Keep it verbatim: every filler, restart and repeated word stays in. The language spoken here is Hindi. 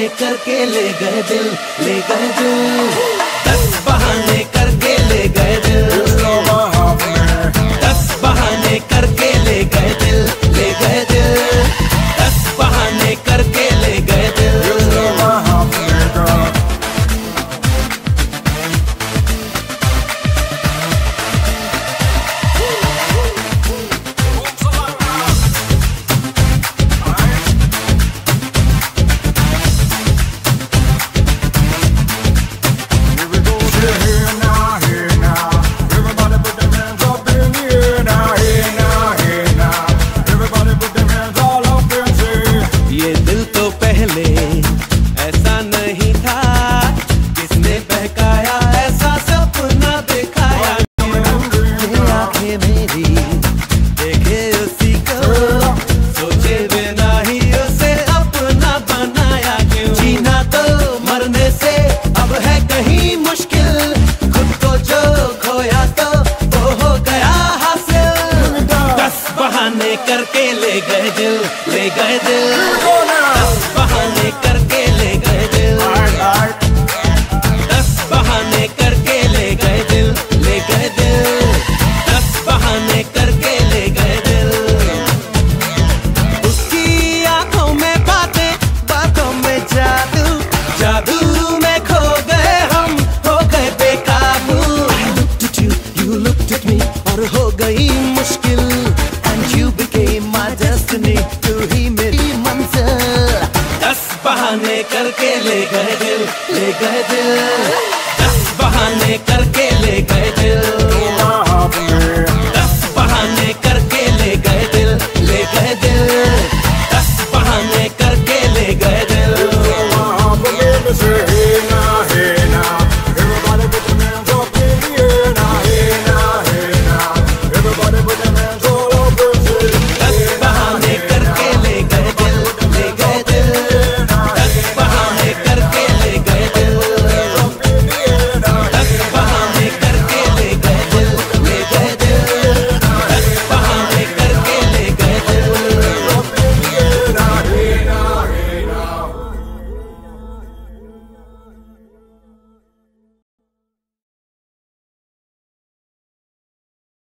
बहाने करके ले गए दिल, ले गए दिल। दस बहाने करके ले गए दिल, दस बहाने करके ले गए दिल, ले गए दिल। दस बहाने करके ले गए दिल। करके ले गए दिल, ले गए दिल। दस बहाने करके ले गए दिल, दस बहाने करके ले गए दिल, ले गए दिल। दस बहाने करके ले गए दिल। उसकी आंखों में बातें, बातों में जादू, जादू में खो गए हम, हो गए बेकाबू। I looked at you, you looked at me, और हो गई मुश्किल। You became my destiny, तू ही मेरी मंजिल। दस बहाने करके ले गए दिल, ले गए दिल। दस बहाने करके ले गए दिल।